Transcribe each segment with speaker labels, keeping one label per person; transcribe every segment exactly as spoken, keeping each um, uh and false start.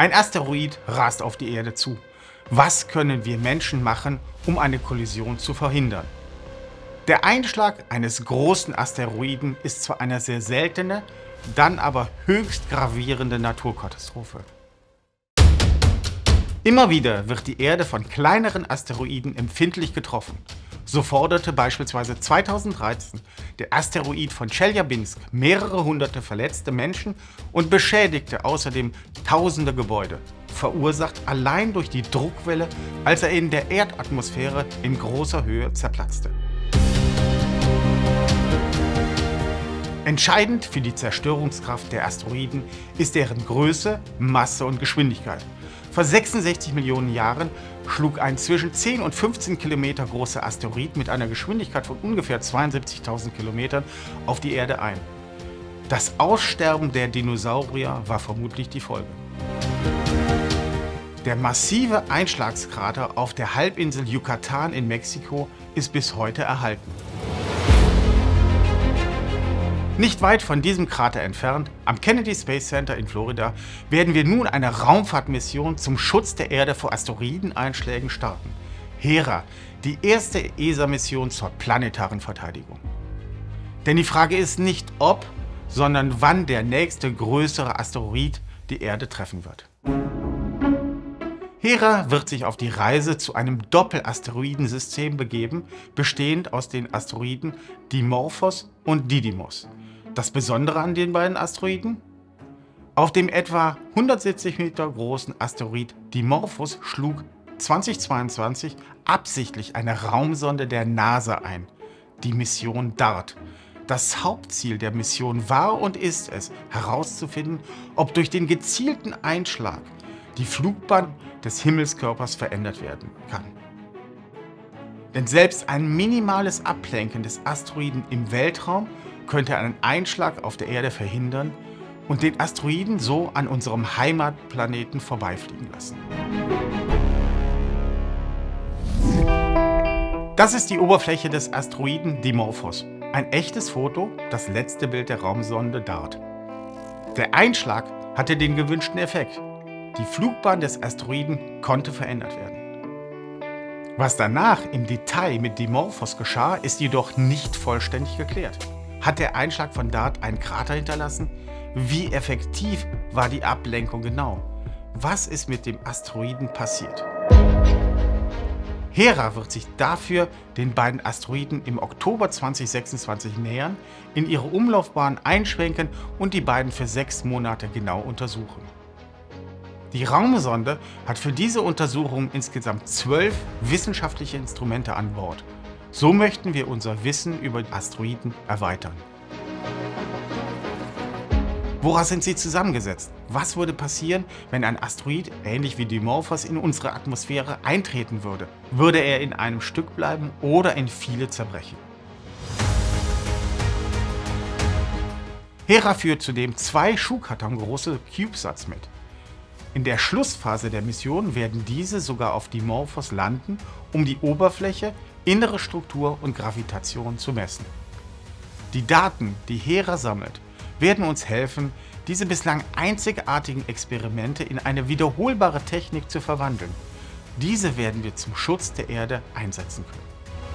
Speaker 1: Ein Asteroid rast auf die Erde zu. Was können wir Menschen machen, um eine Kollision zu verhindern? Der Einschlag eines großen Asteroiden ist zwar eine sehr seltene, dann aber höchst gravierende Naturkatastrophe. Immer wieder wird die Erde von kleineren Asteroiden empfindlich getroffen. So forderte beispielsweise zweitausenddreizehn der Asteroid von Tscheljabinsk mehrere hunderte verletzte Menschen und beschädigte außerdem tausende Gebäude, verursacht allein durch die Druckwelle, als er in der Erdatmosphäre in großer Höhe zerplatzte. Entscheidend für die Zerstörungskraft der Asteroiden ist deren Größe, Masse und Geschwindigkeit. Vor sechsundsechzig Millionen Jahren schlug ein zwischen zehn und fünfzehn Kilometer großer Asteroid mit einer Geschwindigkeit von ungefähr zweiundsiebzigtausend Kilometern auf die Erde ein. Das Aussterben der Dinosaurier war vermutlich die Folge. Der massive Einschlagskrater auf der Halbinsel Yucatan in Mexiko ist bis heute erhalten. Nicht weit von diesem Krater entfernt, am Kennedy Space Center in Florida, werden wir nun eine Raumfahrtmission zum Schutz der Erde vor Asteroideneinschlägen starten. Hera, die erste E S A-Mission zur planetaren Verteidigung. Denn die Frage ist nicht ob, sondern wann der nächste größere Asteroid die Erde treffen wird. Hera wird sich auf die Reise zu einem Doppelasteroidensystem begeben, bestehend aus den Asteroiden Dimorphos und Didymos. Das Besondere an den beiden Asteroiden? Auf dem etwa hundertsiebzig Meter großen Asteroid Dimorphos schlug zweitausendzweiundzwanzig absichtlich eine Raumsonde der NASA ein, die Mission DART. Das Hauptziel der Mission war und ist es, herauszufinden, ob durch den gezielten Einschlag die Flugbahn des Himmelskörpers verändert werden kann. Denn selbst ein minimales Ablenken des Asteroiden im Weltraum könnte einen Einschlag auf der Erde verhindern und den Asteroiden so an unserem Heimatplaneten vorbeifliegen lassen. Das ist die Oberfläche des Asteroiden Dimorphos. Ein echtes Foto, das letzte Bild der Raumsonde DART. Der Einschlag hatte den gewünschten Effekt. Die Flugbahn des Asteroiden konnte verändert werden. Was danach im Detail mit Dimorphos geschah, ist jedoch nicht vollständig geklärt. Hat der Einschlag von DART einen Krater hinterlassen? Wie effektiv war die Ablenkung genau? Was ist mit dem Asteroiden passiert? Hera wird sich dafür den beiden Asteroiden im Oktober zweitausendsechsundzwanzig nähern, in ihre Umlaufbahn einschwenken und die beiden für sechs Monate genau untersuchen. Die Raumsonde hat für diese Untersuchung insgesamt zwölf wissenschaftliche Instrumente an Bord. So möchten wir unser Wissen über Asteroiden erweitern. Woraus sind sie zusammengesetzt? Was würde passieren, wenn ein Asteroid, ähnlich wie Dimorphos, in unsere Atmosphäre eintreten würde? Würde er in einem Stück bleiben oder in viele zerbrechen? Hera führt zudem zwei schuhkartongroße CubeSats mit. In der Schlussphase der Mission werden diese sogar auf Dimorphos landen, um die Oberfläche, innere Struktur und Gravitation zu messen. Die Daten, die Hera sammelt, werden uns helfen, diese bislang einzigartigen Experimente in eine wiederholbare Technik zu verwandeln. Diese werden wir zum Schutz der Erde einsetzen können.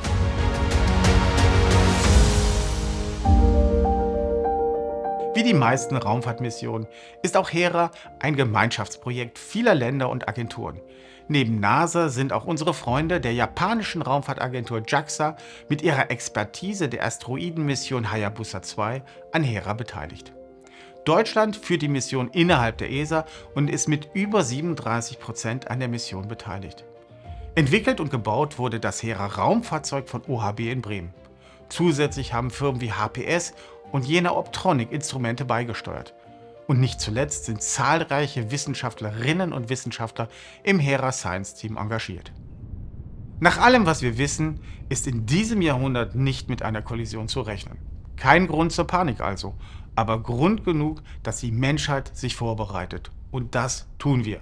Speaker 1: Wie die meisten Raumfahrtmissionen ist auch Hera ein Gemeinschaftsprojekt vieler Länder und Agenturen. Neben NASA sind auch unsere Freunde der japanischen Raumfahrtagentur JAXA mit ihrer Expertise der Asteroidenmission Hayabusa zwei an Hera beteiligt. Deutschland führt die Mission innerhalb der E S A und ist mit über siebenunddreißig Prozent an der Mission beteiligt. Entwickelt und gebaut wurde das Hera-Raumfahrzeug von O H B in Bremen. Zusätzlich haben Firmen wie H P S und Jena Optronic Instrumente beigesteuert. Und nicht zuletzt sind zahlreiche Wissenschaftlerinnen und Wissenschaftler im Hera Science Team engagiert. Nach allem, was wir wissen, ist in diesem Jahrhundert nicht mit einer Kollision zu rechnen. Kein Grund zur Panik also, aber Grund genug, dass die Menschheit sich vorbereitet. Und das tun wir.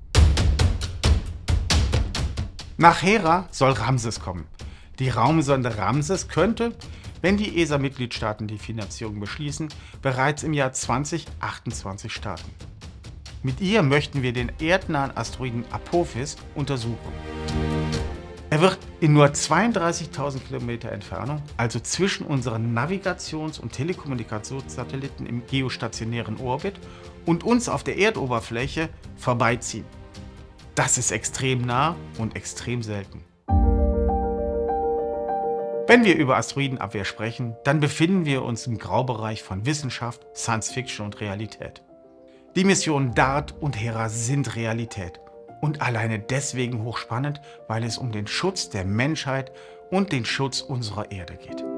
Speaker 1: Nach Hera soll Ramses kommen. Die Raumsonde Ramses könnte, wenn die E S A-Mitgliedstaaten die Finanzierung beschließen, bereits im Jahr zweitausendachtundzwanzig starten. Mit ihr möchten wir den erdnahen Asteroiden Apophis untersuchen. Er wird in nur zweiunddreißigtausend Kilometer Entfernung, also zwischen unseren Navigations- und Telekommunikationssatelliten im geostationären Orbit und uns auf der Erdoberfläche, vorbeiziehen. Das ist extrem nah und extrem selten. Wenn wir über Asteroidenabwehr sprechen, dann befinden wir uns im Graubereich von Wissenschaft, Science Fiction und Realität. Die Missionen DART und Hera sind Realität. Und alleine deswegen hochspannend, weil es um den Schutz der Menschheit und den Schutz unserer Erde geht.